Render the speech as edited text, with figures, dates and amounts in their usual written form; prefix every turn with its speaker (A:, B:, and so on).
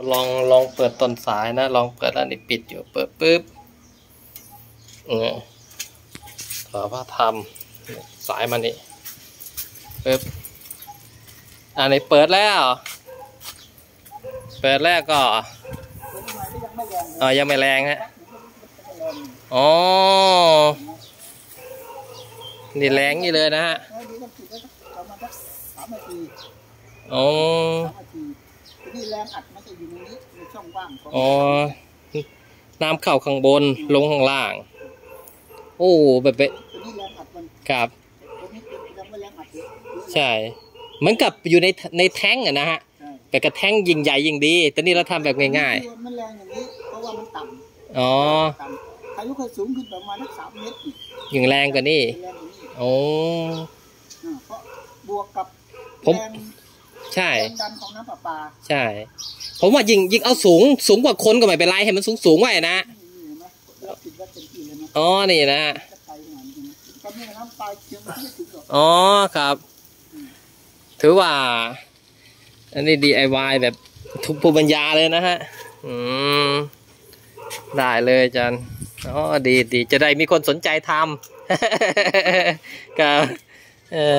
A: ลองเปิดต้นสายนะลองเปิดอันนี้ปิดอยู่เปิดปุ๊บต่อว่าทำสายมันนี่ปุ๊บอันนี้เปิดแล้วก็ยังไม่แรงฮะอ๋อนี่แรงนี่เลยนะฮะอ๋อ
B: นี่แรงอัดมันจะอยู่ในนี้ในช่องว่าง
A: อ๋อน้ำเข้าข้างบนลงข้างล่างโอ้แบบนี้
B: แรงอัดมัน
A: ครับ
B: ตัวนี้ยังไม่แรงอัด
A: ใช่เหมือนกับอยู่ในแท้งอะนะฮะแต่กระแท้งยิ่งใหญ่ยิ่งดีแต่นี่เราทำแบบง่าย
B: ๆมันแรงอย่างนี้เพราะว่ามันต่ำ
A: อ๋อ
B: อายุเคยสูงขึ้นประมาณ3 เมตร
A: ยิ่งแรงกว่านี้โอ้
B: เพราะบวกกับแรง
A: ใช่
B: ดันของน้ำประปา
A: ใช่ผมว่ายิ่งเอาสูงกว่าคนก็ไม่เป็นไรให้มันสูงไว้นะอ๋อนี่นะอ๋อครับถือว่าอันนี้ DIY แบบทุกภูมิปัญญาเลยนะฮะได้เลยอาจารย์อ๋อดีจะได้มีคนสนใจทำครับ